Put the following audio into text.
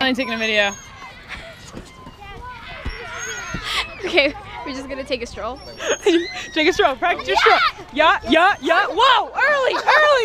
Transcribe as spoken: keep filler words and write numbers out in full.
I'm taking a video. Okay, we're just gonna take a stroll. Take a stroll. Practice your stroll. Yeah, yeah, yeah. Whoa! Early, early.